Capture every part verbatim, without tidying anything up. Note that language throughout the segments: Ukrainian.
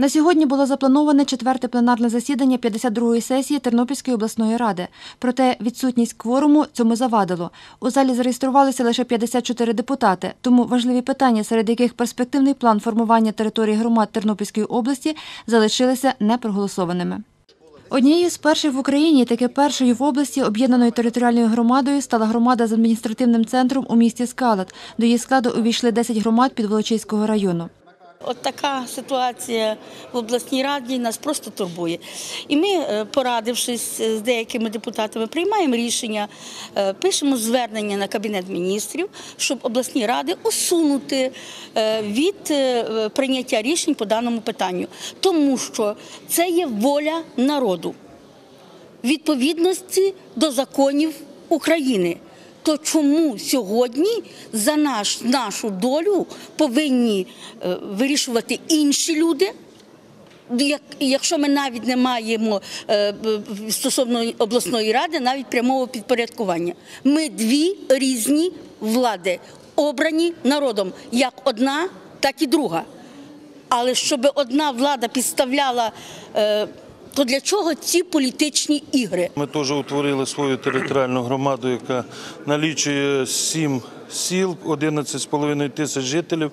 На сьогодні було заплановане четверте пленарне засідання п'ятдесят другої сесії Тернопільської обласної ради. Проте відсутність кворуму цьому завадило. У залі зареєструвалися лише п'ятдесят чотири депутати, тому важливі питання, серед яких перспективний план формування території громад Тернопільської області, залишилися непроголосованими. Однією з перших в Україні, таки першою в області, об'єднаною територіальною громадою стала громада з адміністративним центром у місті Скалат. До її складу увійшли десять громад Підволочиського району. От така ситуація в обласній раді нас просто турбує. І ми, порадившись з деякими депутатами, приймаємо рішення, пишемо звернення на Кабінет міністрів, щоб обласні ради усунути від прийняття рішень по даному питанню. Тому що це є воля народу, відповідності до законів України. То чому сьогодні за наш, нашу долю повинні е, вирішувати інші люди, як, якщо ми навіть не маємо е, стосовно обласної ради навіть прямого підпорядкування? Ми дві різні влади, обрані народом, як одна, так і друга. Але щоб одна влада підставляла е, то для чого ці політичні ігри? Ми теж утворили свою територіальну громаду, яка налічує сім сіл, одинадцять з половиною тисяч жителів.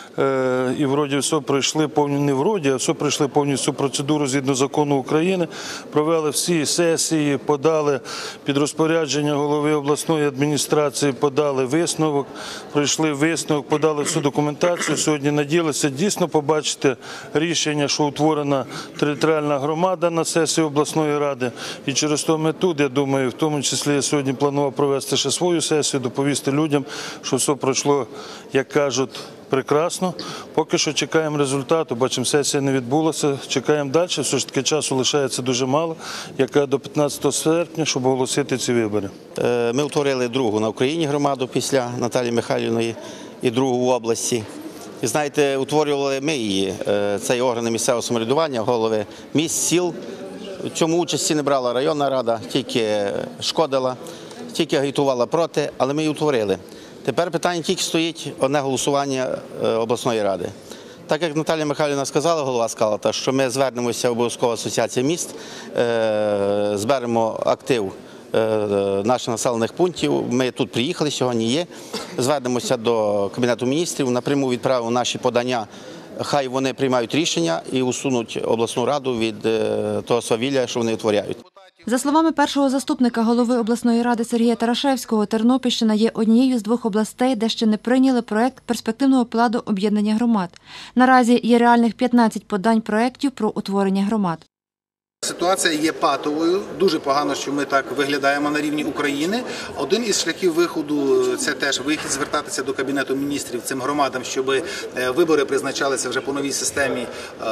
І вроді все пройшли, не вроді, а все пройшли повністю процедуру згідно закону України, провели всі сесії, подали під розпорядження голови обласної адміністрації, подали висновок, пройшли висновок, подали всю документацію. Сьогодні надіялися дійсно побачити рішення, що утворена територіальна громада на сесії обласної ради. І через то ми тут, я думаю, в тому числі я сьогодні планував провести ще свою сесію, доповісти людям, що все пройшло, як кажуть, прекрасно. Поки що чекаємо результату, бачимо, сесія не відбулася, чекаємо далі, все ж таки часу лишається дуже мало, яка до п'ятнадцятого серпня, щоб оголосити ці вибори. Ми утворили другу на Україні громаду після Наталії Михайлівної і другу в області. І знаєте, утворювали ми її, цей органи місцевого самоврядування, голови міст, сіл. В цьому участі не брала районна рада, тільки шкодила, тільки агітувала проти, але ми її утворили. Тепер питання тільки стоїть одне голосування обласної ради. Так як Наталія Михайлівна сказала, голова Скалата, що ми звернемося в обов'язкову асоціацію міст, зберемо актив наших населених пунктів. Ми тут приїхали, сьогодні є. Звернемося до Кабінету міністрів, напряму відправимо наші подання. Хай вони приймають рішення і усунуть обласну раду від того свавілля, що вони утворяють. За словами першого заступника голови обласної ради Сергія Тарашевського, Тернопільщина є однією з двох областей, де ще не прийняли проект перспективного плану об'єднання громад. Наразі є реальних п'ятнадцять подань проєктів про утворення громад. Ситуація є патовою, дуже погано, що ми так виглядаємо на рівні України. Один із шляхів виходу – це теж вихід, звертатися до Кабінету міністрів цим громадам, щоб вибори призначалися вже по новій системі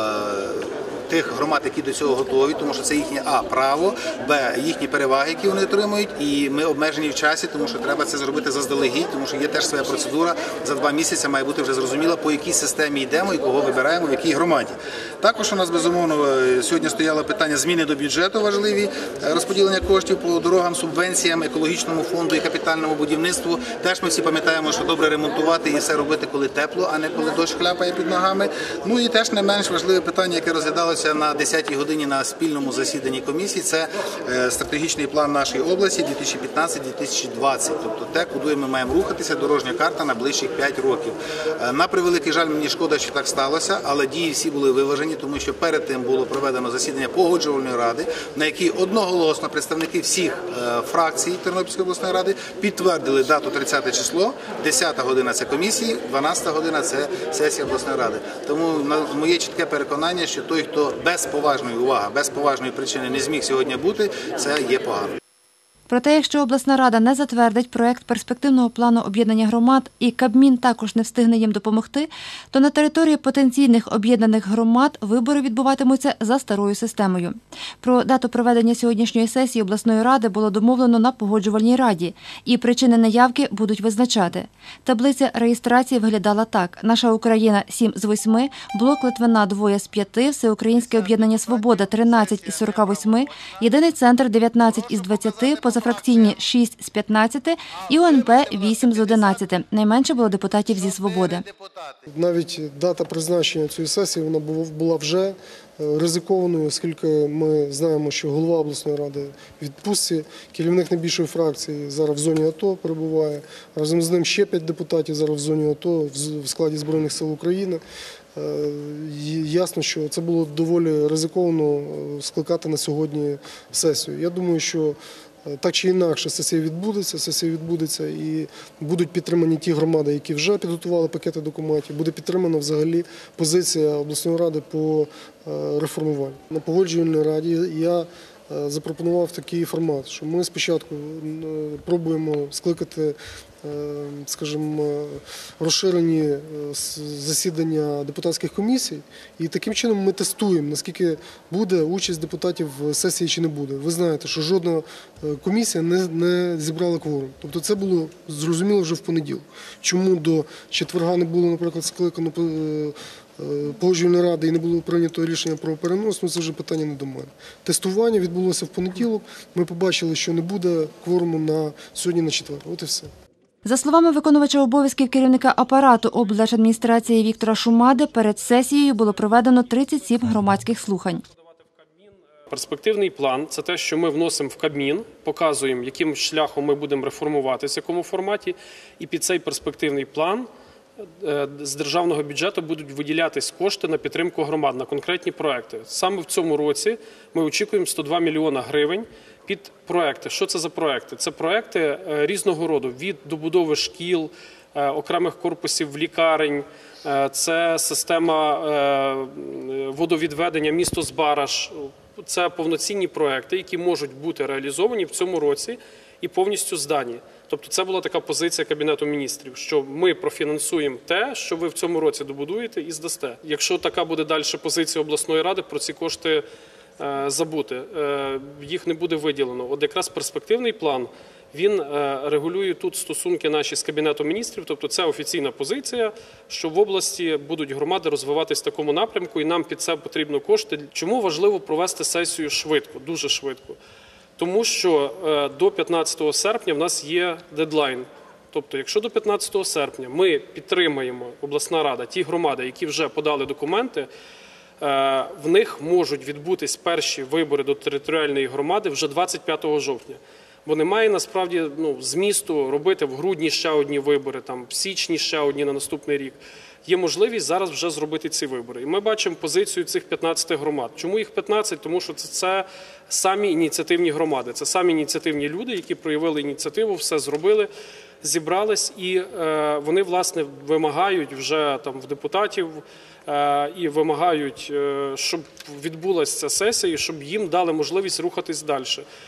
тих громад, які до цього готові, тому що це їхнє а. право, б. їхні переваги, які вони отримують, і ми обмежені в часі, тому що треба це зробити заздалегідь, тому що є теж своя процедура, за два місяці має бути вже зрозуміло, по якій системі йдемо і кого вибираємо, в якій громаді. Також у нас, безумовно, сьогодні стояло питання зміни до бюджету важливі, розподілення коштів по дорогам, субвенціям, екологічному фонду і капітальному будівництву. Теж ми всі пам'ятаємо, що добре ремонтувати і все робити, коли тепло, а не коли дощ хляпає під ногами. Ну і теж не менш важливе питання, яке розглядалося на десятій годині на спільному засіданні комісії, це стратегічний план нашої області дві тисячі п'ятнадцять - дві тисячі двадцять, тобто те, куди ми маємо рухатися, дорожня карта на ближчих п'ять років. На превеликий жаль, мені шкода, що так сталося, але дії всі були виважені, тому що перед тим було проведено засідання погоджувальної ради, на якій одноголосно представники всіх фракцій Тернопільської обласної ради підтвердили дату тридцяте число, десята година – це комісії, дванадцята година – це сесія обласної ради. Тому моє чітке переконання, що той, хто без поважної уваги, без поважної причини не зміг сьогодні бути, це є погано. Проте, якщо обласна рада не затвердить проект перспективного плану об'єднання громад і Кабмін також не встигне їм допомогти, то на території потенційних об'єднаних громад вибори відбуватимуться за старою системою. Про дату проведення сьогоднішньої сесії обласної ради було домовлено на погоджувальній раді, і причини неявки будуть визначати. Таблиця реєстрації виглядала так: «Наша Україна» – сім з восьми, «Блок Литвина» – два з п'яти, «Всеукраїнське об'єднання Свобода» – тринадцять із сорока восьми, «Єдиний центр» – дев'ятнадцять із двадцяти, позафракційні – шість з п'ятнадцяти і ОНП – вісім з одинадцяти. Найменше було депутатів зі «Свободи». Навіть дата призначення цієї сесії вона була вже ризикованою, оскільки ми знаємо, що голова обласної ради в відпустці, керівник найбільшої фракції зараз в зоні АТО перебуває. Разом з ним ще п'ять депутатів зараз в зоні АТО в складі Збройних сил України. Ясно, що це було доволі ризиковано скликати на сьогодні сесію. Я думаю, що так чи інакше сесія відбудеться, сесія відбудеться і будуть підтримані ті громади, які вже підготували пакети документів, буде підтримана взагалі позиція обласної ради по реформуванню. На погоджувальній раді я запропонував такий формат, що ми спочатку пробуємо скликати, скажімо, розширені засідання депутатських комісій, і таким чином ми тестуємо, наскільки буде участь депутатів в сесії чи не буде. Ви знаєте, що жодна комісія не, не зібрала кворум. Тобто це було зрозуміло вже в понеділок. Чому до четверга не було, наприклад, скликано Погоджувальної ради і не було прийнято рішення про перенос, ну це вже питання не до мене. Тестування відбулося в понеділок, ми побачили, що не буде кворуму на сьогодні на четвер. От і все. За словами виконувача обов'язків керівника апарату облдержадміністрації Віктора Шумади, перед сесією було проведено тридцять сім громадських слухань. Перспективний план – це те, що ми вносимо в Кабмін, показуємо, яким шляхом ми будемо реформуватися, в якому форматі, і під цей перспективний план з державного бюджету будуть виділятись кошти на підтримку громад, на конкретні проекти. Саме в цьому році ми очікуємо сто два мільйона гривень під проекти. Що це за проекти? Це проекти різного роду, від добудови шкіл, окремих корпусів лікарень, це система водовідведення місто Збараж. Це повноцінні проекти, які можуть бути реалізовані в цьому році і повністю здані. Тобто це була така позиція Кабінету міністрів, що ми профінансуємо те, що ви в цьому році добудуєте і здасте. Якщо така буде далі позиція обласної ради, про ці кошти е, забути, е, їх не буде виділено. От якраз перспективний план, він е, регулює тут стосунки наші з Кабінетом міністрів, тобто це офіційна позиція, що в області будуть громади розвиватись в такому напрямку, і нам під це потрібно кошти. Чому важливо провести сесію швидко, дуже швидко? Тому що до п'ятнадцятого серпня в нас є дедлайн. Тобто, якщо до п'ятнадцятого серпня ми підтримаємо, обласна рада, ті громади, які вже подали документи, в них можуть відбутись перші вибори до територіальної громади вже двадцять п'ятого жовтня. Бо немає насправді ну, змісту робити в грудні ще одні вибори, там, в січні ще одні на наступний рік. Є можливість зараз вже зробити ці вибори. І ми бачимо позицію цих п'ятнадцяти громад. Чому їх п'ятнадцять? Тому що це, це самі ініціативні громади, це самі ініціативні люди, які проявили ініціативу, все зробили, зібрались, і е, вони, власне, вимагають вже там в депутатів е, і вимагають, е, щоб відбулася ця сесія, і щоб їм дали можливість рухатись далі.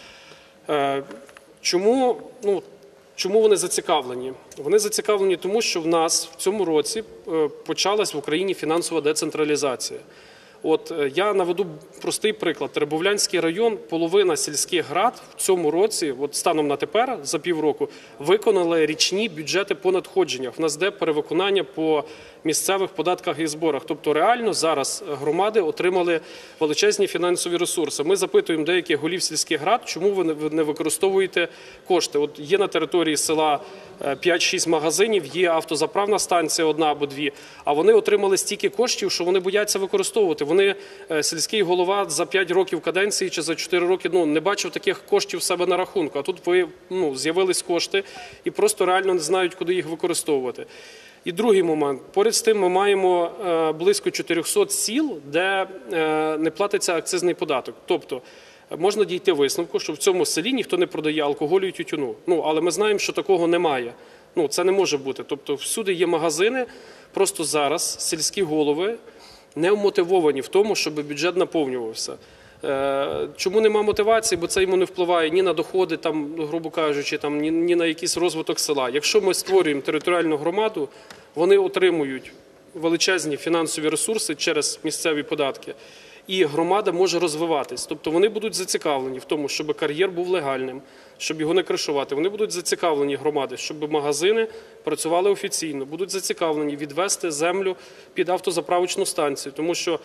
Е, чому, ну, Чому вони зацікавлені? Вони зацікавлені тому, що в нас в цьому році почалась в Україні фінансова децентралізація. От я наведу простий приклад. Теребовлянський район, половина сільських рад в цьому році, от станом на тепер, за півроку, виконали річні бюджети по надходженнях. В нас де перевиконання по місцевих податках і зборах. Тобто реально зараз громади отримали величезні фінансові ресурси. Ми запитуємо деяких голів сільських рад, чому ви не використовуєте кошти. От є на території села п'ять-шість магазинів, є автозаправна станція одна або дві, а вони отримали стільки коштів, що вони бояться використовувати. Вони, сільський голова за п'ять років каденції чи за чотири роки ну, не бачив таких коштів в себе на рахунку. А тут ви, ну, з'явились кошти і просто реально не знають, куди їх використовувати. І другий момент. Поряд з тим ми маємо близько чотирьохсот сіл, де не платиться акцизний податок. Тобто можна дійти висновку, що в цьому селі ніхто не продає алкоголю і тютюну. Ну, але ми знаємо, що такого немає. Ну, це не може бути. Тобто всюди є магазини, просто зараз сільські голови не вмотивовані в тому, щоб бюджет наповнювався. Чому нема мотивації? Бо це йому не впливає ні на доходи, там, грубо кажучи, там, ні, ні на якийсь розвиток села. Якщо ми створюємо територіальну громаду, вони отримують величезні фінансові ресурси через місцеві податки, і громада може розвиватись. Тобто вони будуть зацікавлені в тому, щоб кар'єр був легальним, щоб його не кришувати. Вони будуть зацікавлені, громади, щоб магазини працювали офіційно, будуть зацікавлені відвести землю під автозаправочну станцію, тому що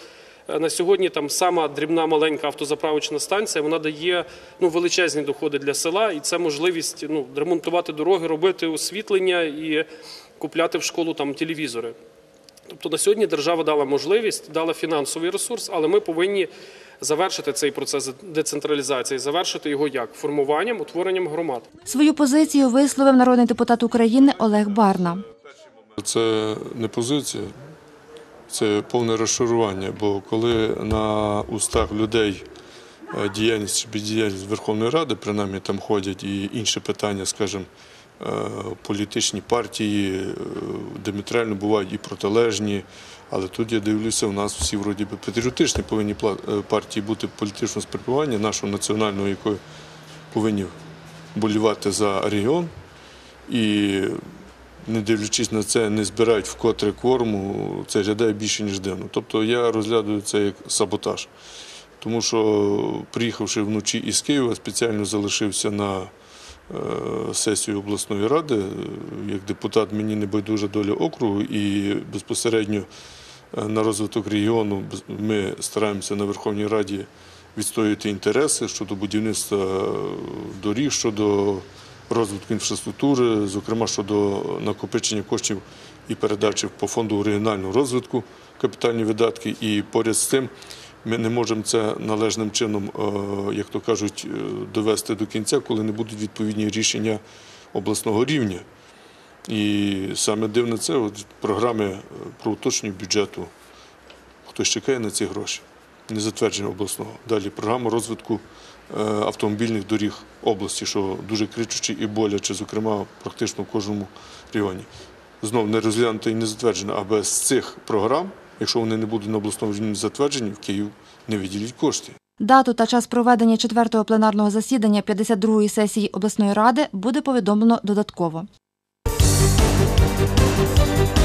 Е, На сьогодні там сама дрібна маленька автозаправочна станція, вона дає ну, величезні доходи для села, і це можливість ну, ремонтувати дороги, робити освітлення і купляти в школу там телевізори. Тобто на сьогодні держава дала можливість, дала фінансовий ресурс, але ми повинні завершити цей процес децентралізації, завершити його як? Формуванням, утворенням громад. Свою позицію висловив народний депутат України Олег Барна. Це не позиція, це повне розчарування, бо коли на устах людей діяльність чи бездіяльність Верховної Ради, принаймні там ходять і інші питання, скажімо, політичні партії, діаметрально бувають і протилежні, але тут я дивлюся, у нас всі вроді би патріотичні повинні партії бути політичного спрямування, нашого національного, якої повинні болівати за регіон, і не дивлячись на це, не збирають вкотре кворуму, це виглядає більше, ніж дивно. Тобто я розглядаю це як саботаж. Тому що, приїхавши вночі із Києва, спеціально залишився на сесію обласної ради. Як депутат мені не байдужа доля округу, і безпосередньо на розвиток регіону ми стараємося на Верховній Раді відстоювати інтереси щодо будівництва доріг, щодо розвитку інфраструктури, зокрема щодо накопичення коштів і передачі по фонду регіонального розвитку капітальні видатки. І поряд з тим ми не можемо це належним чином, як то кажуть, довести до кінця, коли не будуть відповідні рішення обласного рівня. І саме дивне це, от програми про уточнення бюджету, хтось чекає на ці гроші, не затвердження обласного. Далі програма розвитку автомобільних доріг області, що дуже кричуче і боляче, зокрема, практично в кожному регіоні. Знов не розглянуто і не затверджено, а без цих програм, якщо вони не будуть на обласному рівні затверджені, в Київ не виділять кошти. Дату та час проведення четвертого пленарного засідання п'ятдесят другої сесії обласної ради буде повідомлено додатково.